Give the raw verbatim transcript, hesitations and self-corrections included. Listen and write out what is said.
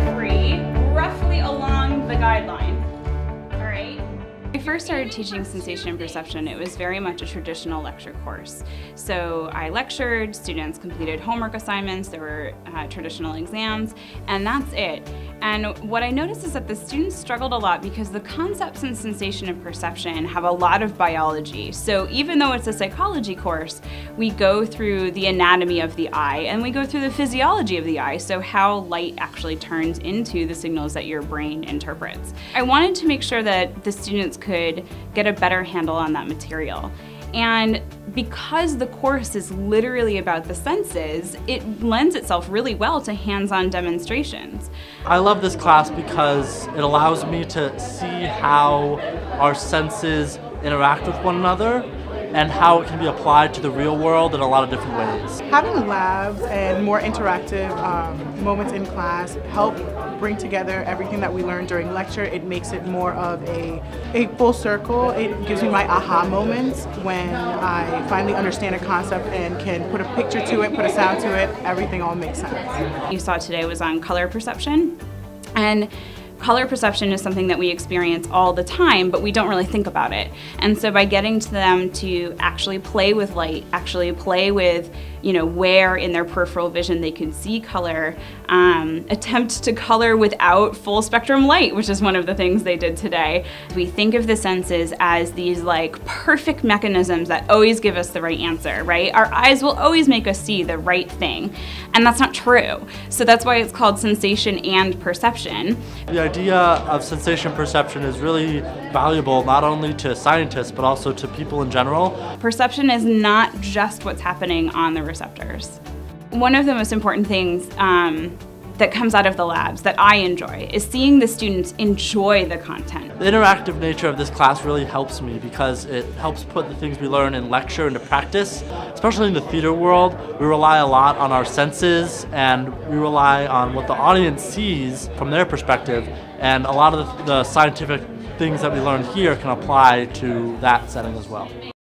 free, roughly along the guideline. All right? When I first started teaching sensation and perception, it was very much a traditional lecture course. So I lectured, students completed homework assignments, there were uh, traditional exams, and that's it. And what I noticed is that the students struggled a lot because the concepts in sensation and perception have a lot of biology. So even though it's a psychology course, we go through the anatomy of the eye and we go through the physiology of the eye, so how light actually turns into the signals that your brain interprets. I wanted to make sure that the students could get a better handle on that material. And because the course is literally about the senses, it lends itself really well to hands-on demonstrations. I love this class because it allows me to see how our senses interact with one another and how it can be applied to the real world in a lot of different ways. Having labs and more interactive um, moments in class help bring together everything that we learned during lecture. It makes it more of a, a full circle. It gives me my aha moments when I finally understand a concept and can put a picture to it, put a sound to it, everything all makes sense. You saw today was on color perception, and color perception is something that we experience all the time, but we don't really think about it. And so by getting to them to actually play with light, actually play with, you know, where in their peripheral vision they could see color, um, attempt to color without full spectrum light, which is one of the things they did today. We think of the senses as these like perfect mechanisms that always give us the right answer, right? Our eyes will always make us see the right thing, and that's not true. So that's why it's called sensation and perception. The idea of sensation perception is really valuable not only to scientists but also to people in general. Perception is not just what's happening on the receptors. One of the most important things um, that comes out of the labs that I enjoy is seeing the students enjoy the content. The interactive nature of this class really helps me because it helps put the things we learn in lecture into practice. Especially in the theater world, we rely a lot on our senses and we rely on what the audience sees from their perspective, and a lot of the, the scientific things that we learn here can apply to that setting as well.